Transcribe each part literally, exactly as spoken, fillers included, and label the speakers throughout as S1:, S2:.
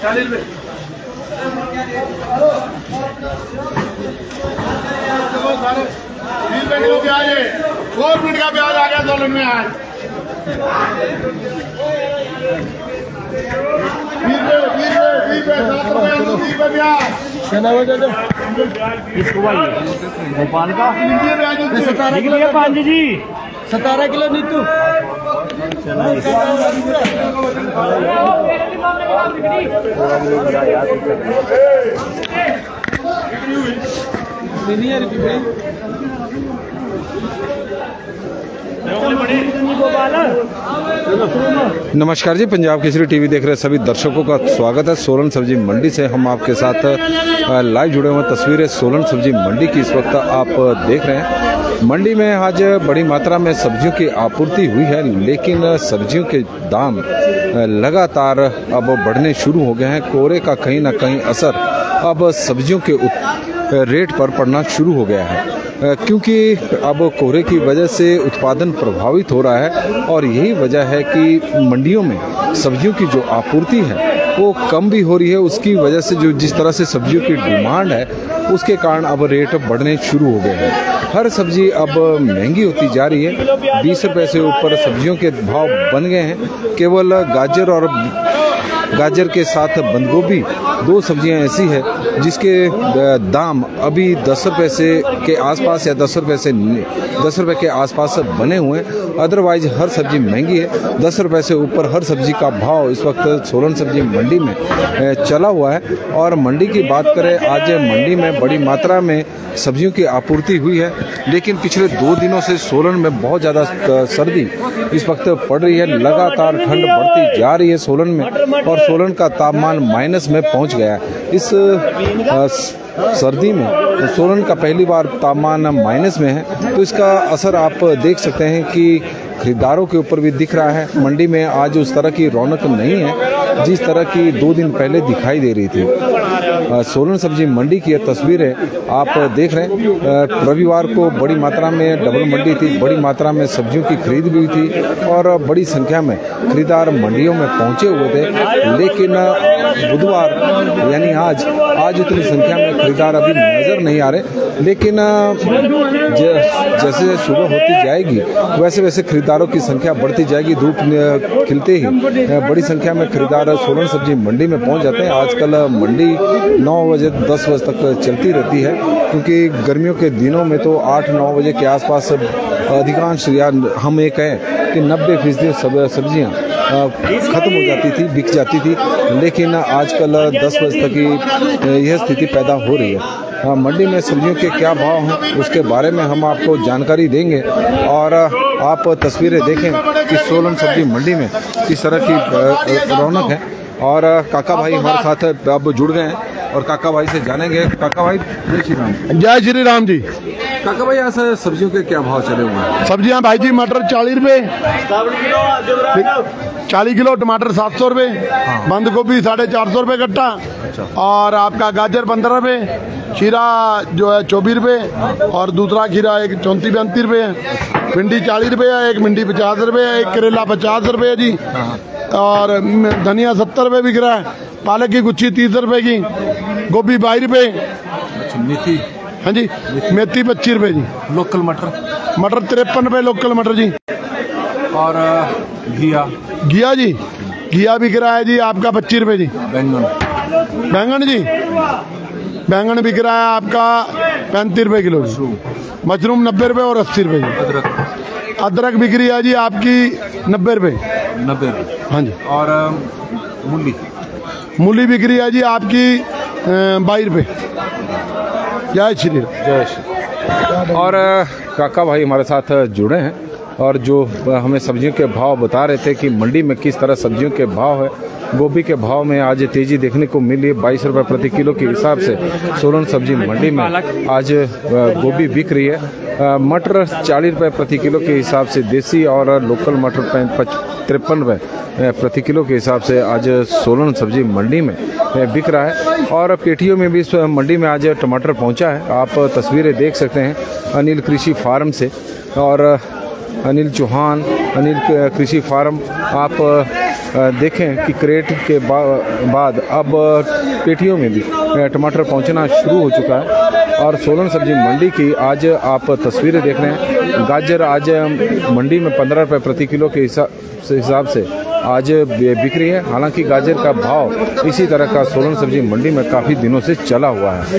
S1: चालीस रुपये बीस रुपये किलो प्याज है। फोर मिनट का प्याज आ गया सोलन में आज। बीस रुपये बीस रुपये बीस रुपये सात रुपये बीस रुपये प्याज
S2: इसको भाई भोपाल का
S1: सतारह
S2: पांच जी
S1: सतारह किलो नीतू
S3: नमस्कार जी, पंजाब केसरी टीवी देख रहे सभी दर्शकों का स्वागत है। सोलन सब्जी मंडी से हम आपके साथ लाइव जुड़े हुए तस्वीरें सोलन सब्जी मंडी की इस वक्त आप देख रहे हैं। मंडी में आज बड़ी मात्रा में सब्जियों की आपूर्ति हुई है, लेकिन सब्जियों के दाम लगातार अब बढ़ने शुरू हो गए हैं। कोहरे का कहीं ना कहीं असर अब सब्जियों के रेट पर पड़ना शुरू हो गया है, क्योंकि अब कोहरे की वजह से उत्पादन प्रभावित हो रहा है और यही वजह है कि मंडियों में सब्जियों की जो आपूर्ति है वो कम भी हो रही है। उसकी वजह से जो जिस तरह से सब्जियों की डिमांड है उसके कारण अब रेट बढ़ने शुरू हो गए हैं। हर सब्जी अब महंगी होती जा रही है। बीस रुपये से ऊपर सब्जियों के भाव बन गए हैं। केवल गाजर और गाजर के साथ बंद गोभी दो सब्जियां ऐसी है जिसके दाम अभी दस रुपये से के आसपास या दस रुपये से दस रुपये के आसपास बने हुए हैं। अदरवाइज हर सब्जी महंगी है। दस रुपये से ऊपर हर सब्जी का भाव इस वक्त सोलन सब्जी मंडी में चला हुआ है। और मंडी की बात करें, आज मंडी में बड़ी मात्रा में सब्जियों की आपूर्ति हुई है, लेकिन पिछले दो दिनों से सोलन में बहुत ज़्यादा सर्दी इस वक्त पड़ रही है। लगातार ठंड बढ़ती जा रही है सोलन में और सोलन का तापमान माइनस में पहुंच गया है। इस सर्दी में तो सोलन का पहली बार तापमान माइनस में है, तो इसका असर आप देख सकते हैं कि खरीदारों के ऊपर भी दिख रहा है। मंडी में आज उस तरह की रौनक नहीं है जिस तरह की दो दिन पहले दिखाई दे रही थी। सोलन सब्जी मंडी की तस्वीरें आप देख रहे हैं। रविवार को बड़ी मात्रा में डबल मंडी थी, बड़ी मात्रा में सब्जियों की खरीद भी हुई थी और बड़ी संख्या में खरीदार मंडियों में पहुंचे हुए थे। लेकिन बुधवार यानी आज आज इतनी संख्या में खरीदार अभी नजर नहीं आ रहे, लेकिन जैसे सुबह होती जाएगी वैसे वैसे खरीदारों की संख्या बढ़ती जाएगी। धूप खिलते ही बड़ी संख्या में खरीदार सोलन सब्जी मंडी में पहुंच जाते हैं। आजकल मंडी नौ बजे दस बजे तक चलती रहती है, क्योंकि गर्मियों के दिनों में तो आठ नौ बजे के आसपास अधिकांश या हम ये कहें कि नब्बे फीसदी सब्जियाँ ख़त्म हो जाती थी, बिक जाती थी। लेकिन आजकल दस बजे तक ही यह स्थिति पैदा हो रही है। मंडी में सब्जियों के क्या भाव हैं उसके बारे में हम आपको जानकारी देंगे और आप तस्वीरें देखें कि सोलन सब्जी मंडी में किस तरह की रौनक है। और काका भाई हमारे साथ अब जुड़ गए हैं और काका भाई से जानेंगे। काका भाई जय श्री राम।
S4: जय श्री राम जी।
S3: काका भाई ऐसे सब्जियों के क्या भाव चले हुए हैं?
S4: सब्जियां भाई जी, मटर चालीस रुपए, चालीस किलो टमाटर सात सौ रुपए, बंद गोभी साढ़े चार सौ रुपए कट्टा।
S3: अच्छा।
S4: और आपका गाजर पंद्रह रुपए, खीरा जो है चौबीस रुपए और दूसरा खीरा एक चौंतीस पैंतीस रुपए, भिंडी चालीस रुपए है, एक भिंडी पचास रुपए है, एक करेला पचास रुपए है जी, और धनिया सत्तर रुपए बिक रहा है, पालक की गुच्छी तीस रुपए की, गोभी बाईस रुपए।
S3: अच्छा। मेथी?
S4: हाँ जी, मेथी पच्चीस रुपए जी।
S3: लोकल मटर?
S4: मटर तिरपन रुपए लोकल मटर जी।
S3: और घिया?
S4: घिया जी, घिया बिक रहा है जी आपका पच्चीस रुपए जी।
S3: बैंगन?
S4: बैंगन जी, बैंगन बिक रहा है आपका पैंतीस रुपए किलो। मशरूम नब्बे रुपए और अस्सी रुपए जी।
S3: अदरक?
S4: अदरक बिक रही है जी आपकी नब्बे रुपए।
S3: नब्बे रुपये?
S4: हाँ जी।
S3: और मूली?
S4: मूली बिक रही है जी आपकी बाईस रुपए। जय श्री
S3: जय श्री। और काका भाई हमारे साथ जुड़े हैं और जो हमें सब्जियों के भाव बता रहे थे कि मंडी में किस तरह सब्जियों के भाव है। गोभी के भाव में आज तेजी देखने को मिली है। बाईस रुपये प्रति किलो के हिसाब से सोलन सब्जी मंडी में आज गोभी बिक रही है। मटर चालीस रुपये प्रति किलो के हिसाब से देसी और लोकल मटर तिरपन रुपये प्रति किलो के हिसाब से आज सोलन सब्जी मंडी में बिक रहा है। और पेटियों में भी इस मंडी में आज टमाटर पहुंचा है। आप तस्वीरें देख सकते हैं अनिल कृषि फार्म से। और अनिल चौहान, अनिल कृषि फार्म। आप देखें कि क्रेट के बा, बाद अब पेटियों में भी टमाटर पहुंचना शुरू हो चुका है। और सोलन सब्जी मंडी की आज आप तस्वीरें देख रहे हैं। गाजर आज मंडी में पंद्रह रुपये प्रति किलो के हिसाब से आज बिक रही है। हालांकि गाजर का भाव इसी तरह का सोलन सब्जी मंडी में काफ़ी दिनों से चला हुआ है।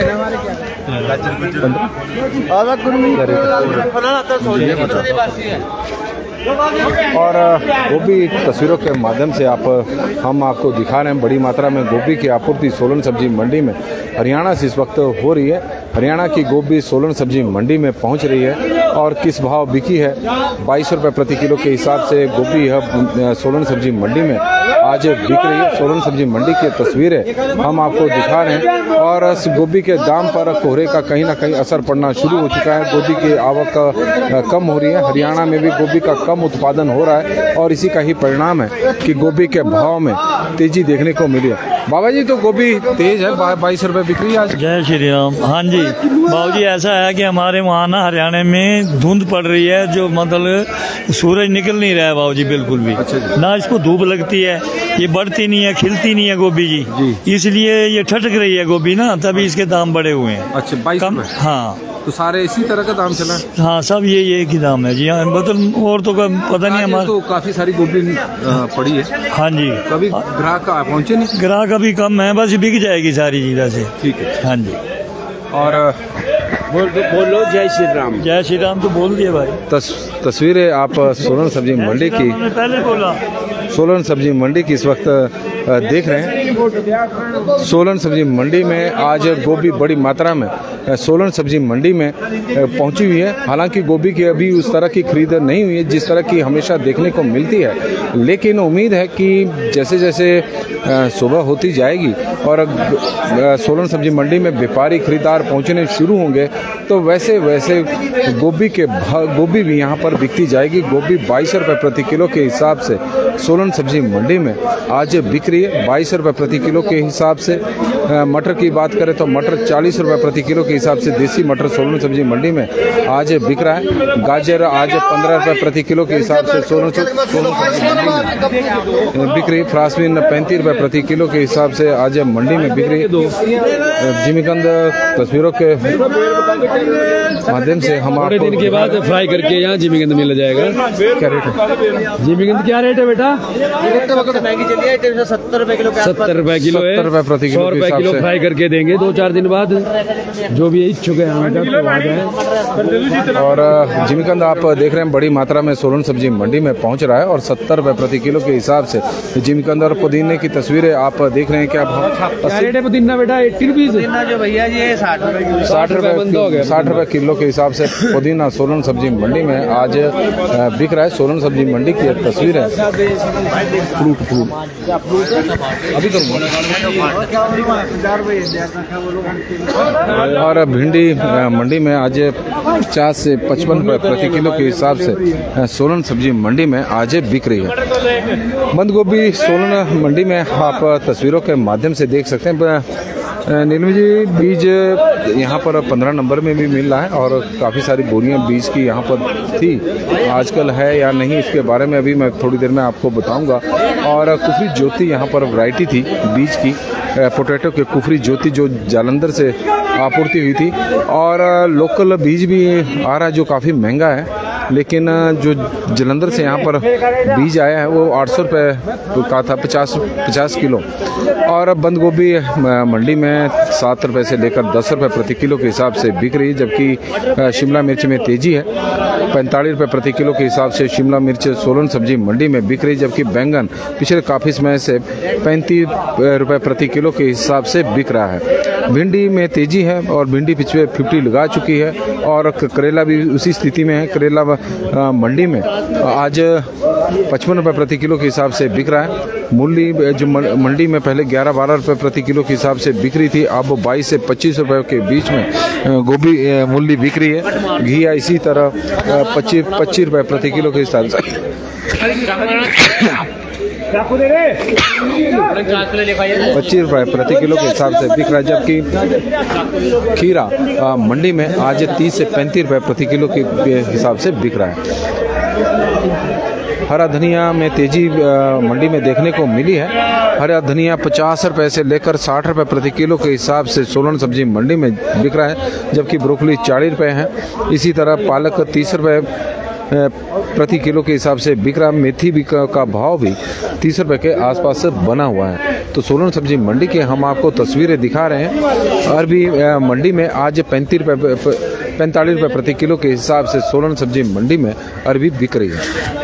S3: और गोभी तस्वीरों के माध्यम से आप हम आपको दिखा रहे हैं बड़ी मात्रा में गोभी की आपूर्ति सोलन सब्जी मंडी में हरियाणा से इस वक्त हो रही है। हरियाणा की गोभी सोलन सब्जी मंडी में पहुंच रही है और किस भाव बिकी है। बाईस रुपये प्रति किलो के हिसाब से गोभी यह सोलन सब्जी मंडी में आज बिक रही है। सोलन सब्जी मंडी की तस्वीरें हम आपको दिखा रहे हैं और इस गोभी के दाम पर कोहरे का कहीं ना कहीं असर पड़ना शुरू हो चुका है। गोभी की आवक कम हो रही है। हरियाणा में भी गोभी का कम उत्पादन हो रहा है और इसी का ही परिणाम है कि गोभी के भाव में तेजी देखने को मिली है। बाबा जी, तो गोभी तेज है, बाईस रुपए बिक रही है आज।
S2: जय श्री राम। हाँ जी बाबू जी, ऐसा है कि हमारे वहाँ ना हरियाणा में धुंध पड़ रही है, जो मतलब सूरज निकल नहीं रहा है बाबू जी बिल्कुल भी। अच्छा ना इसको धूप लगती है, ये बढ़ती नहीं है, खिलती नहीं है गोभी जी, जी। इसलिए ये ठटक रही है गोभी ना, तभी इसके दाम बढ़े हुए हैं।
S3: अच्छा, बाईस रुपए।
S2: हाँ,
S3: तो सारे इसी तरह का दाम चला है?
S2: हाँ, सब ये ये की दाम है जी। हाँ, मतलब और तो पता नहीं हमारे
S3: तो काफी सारी गोभी पड़ी है।
S2: हाँ जी,
S3: कभी ग्राहक पहुँचे नहीं?
S2: ग्राहक अभी कम है, बस बिक जाएगी सारी चीज़ें से।
S3: ठीक है।
S2: हाँ जी।
S3: और
S5: बोल बोलो जय श्री राम।
S2: जय श्री राम तो बोल दिए भाई।
S3: तस, तस्वीरें आप सोलन सब्जी मंडी की
S2: पहले बोला
S3: सोलन सब्जी मंडी की इस वक्त देख रहे हैं। सोलन सब्जी मंडी में आज गोभी बड़ी मात्रा में सोलन सब्जी मंडी में पहुंची हुई है। हालांकि गोभी की अभी उस तरह की खरीद नहीं हुई है जिस तरह की हमेशा देखने को मिलती है, लेकिन उम्मीद है कि जैसे जैसे सुबह होती जाएगी और सोलन सब्जी मंडी में व्यापारी खरीदार पहुंचने शुरू होंगे तो वैसे वैसे गोभी के गोभी भी यहां पर बिकती जाएगी। गोभी बाईस रुपये प्रति किलो के हिसाब से सोलन सब्जी मंडी में आज बिक रही है। बाईस रुपये प्रति किलो के हिसाब से मटर की बात करें तो मटर चालीस रुपये प्रति किलो के हिसाब से देसी मटर सोलन सब्जी मंडी में आज बिक रहा है। गाजर आज पंद्रह रुपये प्रति किलो के हिसाब से सोलन सोलन सब्जी मंडी में बिक रही है। फ्रांसबीन पैंतीस रुपये प्रति किलो के हिसाब से आज मंडी में बिक रही है। जिमीकंद तस्वीरों के माध्यम से हम आपको
S5: दिन के बाद फ्राई करके यहाँ जिमीकंद मिल जाएगा।
S3: क्या रेट है
S5: जिमीकंद? क्या रेट है बेटा?
S2: महंगी चली है, सत्तर रुपए किलो।
S5: सत्तर रुपए किलो है,
S3: सत्तर रुपए प्रति किलो,
S5: सौ रुपए किलो फ्राई करके देंगे दो चार दिन बाद। जो भी इच्छुक है हमें तो आ जाए।
S3: और जिमीकंद आप देख रहे हैं बड़ी मात्रा में सोलन सब्जी मंडी में पहुंच रहा है और सत्तर रुपए प्रति किलो के हिसाब से जिमीकंद और पुदीने की तस्वीरें आप देख रहे हैं। क्या
S5: क्या रेट है पुदीना बेटा? एट्टी रुपीज
S2: जो भैया जी साठ रुपए
S3: साठ रुपए साठ रुपए किलो के हिसाब से पुदीना सोलन सब्जी मंडी में आज बिक रहा है। सोलन सब्जी मंडी की तस्वीर है। फ्रूट फ्रूट अभी और भिंडी मंडी में आज पचास से पचपन रुपये प्रति किलो के हिसाब से सोलन सब्जी मंडी में आज बिक रही है। बंद गोभी सोलन मंडी में आप तस्वीरों के माध्यम से देख सकते हैं। नीलम जी, बीज यहाँ पर पंद्रह नंबर में भी मिल रहा है और काफ़ी सारी बोरियां बीज की यहाँ पर थी। आजकल है या नहीं इसके बारे में अभी मैं थोड़ी देर में आपको बताऊंगा। और कुफरी ज्योति यहाँ पर वैरायटी थी बीज की, पोटैटो के कुफरी ज्योति जो जालंधर से आपूर्ति हुई थी। और लोकल बीज भी आ रहा है जो काफ़ी महंगा है, लेकिन जो जलंधर से यहाँ पर बीज आया है वो आठ सौ रुपये का था, पचास पचास किलो। और बंद गोभी मंडी में सात रुपये से लेकर दस रुपये प्रति किलो के हिसाब से बिक रही है, जबकि शिमला मिर्च में तेजी है। पैंतालीस रुपये प्रति किलो के हिसाब से शिमला मिर्च सोलन सब्जी मंडी में बिक रही, जबकि बैंगन पिछले काफ़ी समय से पैंतीस रुपये प्रति किलो के हिसाब से बिक रहा है। भिंडी में तेजी है और भिंडी पिछले फिफ्टी लगा चुकी है। और करेला भी उसी स्थिति में है। करेला मंडी में आज पचपन रुपये प्रति किलो के हिसाब से बिक रहा है। मूली जो मंडी में पहले ग्यारह बारह रुपये प्रति किलो के हिसाब से बिक रही थी, अब बाईस से पच्चीस रुपये के बीच में गोभी मूली बिक रही है। घी इसी तरह पच्चीस पच्चीस रुपये प्रति किलो के हिसाब से पच्चीस रुपए प्रति किलो के हिसाब से बिक रहा है, जबकि खीरा आ, मंडी में आज तीस से पैंतीस रुपए प्रति किलो के हिसाब से बिक रहा है। हरा धनिया में तेजी मंडी में देखने को मिली है। हरा धनिया पचास रुपए से लेकर साठ रुपए प्रति किलो के हिसाब से सोलन सब्जी मंडी में बिक रहा है, जबकि ब्रोकली चालीस रुपए है। इसी तरह पालक तीस रुपए प्रति किलो के हिसाब से बिक रहा है। मेथी भी का भाव भी तीस रुपए के आसपास से बना हुआ है। तो सोलन सब्जी मंडी के हम आपको तस्वीरें दिखा रहे हैं। अरबी मंडी में आज पैंतीस रुपए पैंतालीस रुपए प्रति किलो के हिसाब से सोलन सब्जी मंडी में अरबी बिक रही है।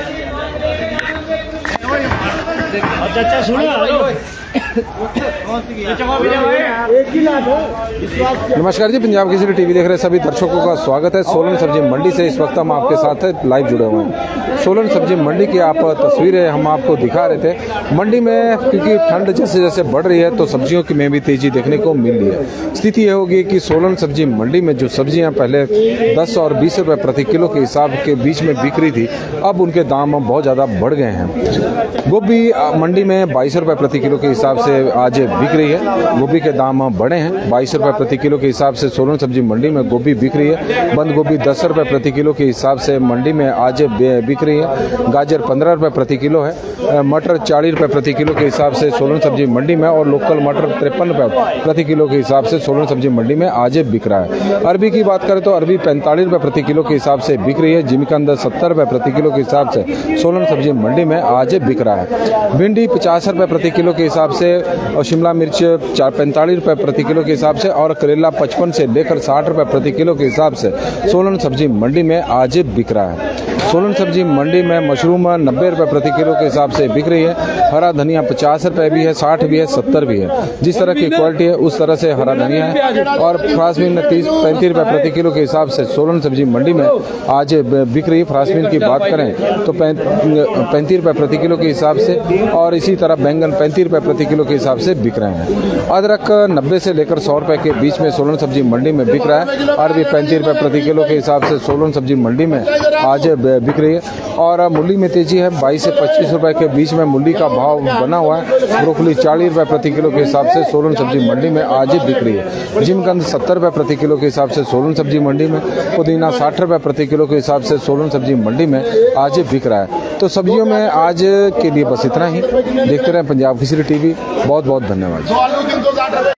S3: नमस्कार जी, पंजाब केसरी टीवी देख रहे सभी दर्शकों का स्वागत है। सोलन सब्जी मंडी से इस वक्त हम आपके साथ लाइव जुड़े हुए हैं। सोलन सब्जी मंडी की आप तस्वीरें हम आपको दिखा रहे थे। मंडी में क्योंकि ठंड जैसे जैसे बढ़ रही है तो सब्जियों की में भी तेजी देखने को मिल रही है। स्थिति यह होगी कि सोलन सब्जी मंडी में जो सब्जियां पहले दस और बीस रुपए प्रति किलो के हिसाब के बीच में बिक रही थी, अब उनके दाम बहुत ज़्यादा बढ़ गए हैं। गोभी मंडी में बाईस रुपए प्रति किलो के हिसाब से आज बिक रही है। गोभी के दाम बढ़े हैं। बाईस रुपए प्रति किलो के हिसाब से सोलन सब्जी मंडी में गोभी बिक रही है। बंद गोभी दस रुपए प्रति किलो के हिसाब से मंडी में आज बिक रही है। गाजर पंद्रह रुपए प्रति किलो है। मटर चालीस रुपए प्रति किलो के हिसाब से सोलन सब्जी मंडी में, और लोकल मटर तिरपन रुपए प्रति किलो के हिसाब से सोलन सब्जी मंडी में आज बिक रहा है। अरबी की बात करें तो अरबी पैंतालीस रुपए प्रति किलो के हिसाब से बिक रही है। जिमीकंद सत्तर रुपए प्रति किलो के हिसाब से सोलन सब्जी मंडी में आज बिक रहा है। भिंडी पचास रुपए प्रति किलो के हिसाब से, और शिमला मिर्च चार पैंतालीस रुपए प्रति किलो के हिसाब से, और करेला पचपन से लेकर साठ रुपए प्रति किलो के हिसाब से सोलन सब्जी मंडी में आज बिक रहा है। सोलन सब्जी मंडी में मशरूम नब्बे रुपए प्रति किलो के हिसाब से बिक रही है। हरा धनिया पचास रुपए भी है, साठ भी है, सत्तर भी है। जिस तरह की क्वालिटी है उस तरह से हरा धनिया है। और फ्रांसबीन तीस पैंतीस रुपए प्रति किलो के हिसाब से सोलन सब्जी मंडी में आज बिक रही है। फ्रांसबीन की बात करें तो पैंतीस रुपए प्रति किलो के हिसाब से, और इसी तरह बैंगन पैंतीस रुपए प्रति किलो के हिसाब से बिक रहे हैं। अदरक नब्बे से लेकर सौ रुपए के बीच में सोलन सब्जी मंडी में बिक रहा है। अरबी पैंतीस रुपए प्रति किलो के हिसाब से सोलन सब्जी मंडी में आज बिक रही है। और मूली में तेजी है। बाईस से पच्चीस रुपए के बीच में मूली का भाव बना हुआ है। ब्रोकली चालीस रुपए प्रति किलो के हिसाब से सोलन सब्जी मंडी में आज बिक रही है। जिमीकंद सत्तर रुपए प्रति किलो के हिसाब से सोलन सब्जी मंडी में। पुदीना साठ रुपए प्रति किलो के हिसाब से सोलन सब्जी मंडी में आज बिक रहा है। तो सब्जियों में आज के लिए बस इतना ही। देखते रहें पंजाब केसरी टीवी। बहुत बहुत धन्यवाद।